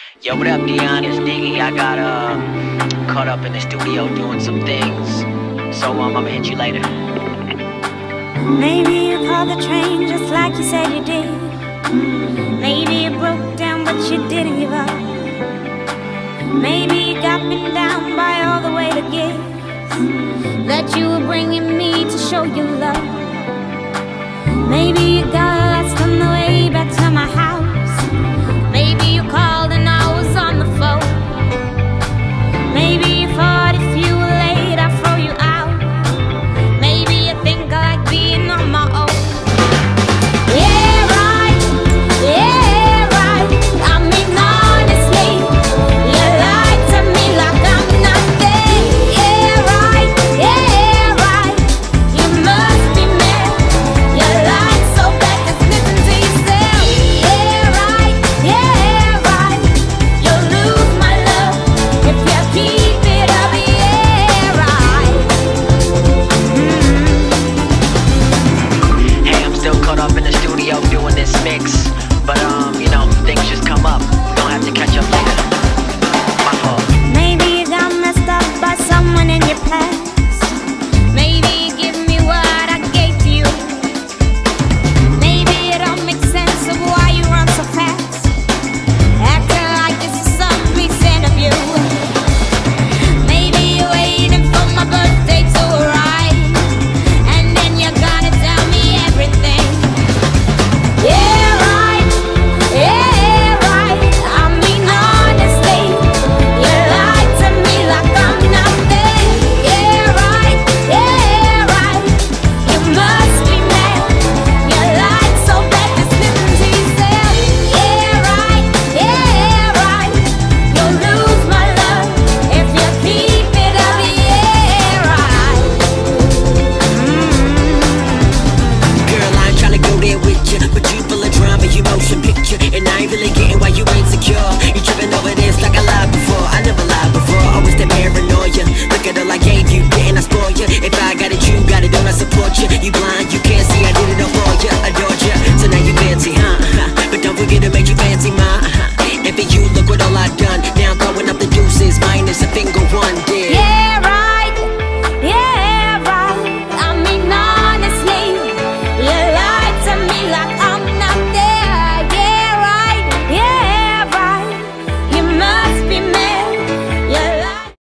Yo, what up, Dion? It's Diggy. I got caught up in the studio doing some things. So I'ma hit you later. Maybe you called the train just like you said you did. Maybe you broke down but you didn't give up. Maybe you got been down by all the way to give that you were bringing me to show you love. Maybe you got lost on the way back to my house.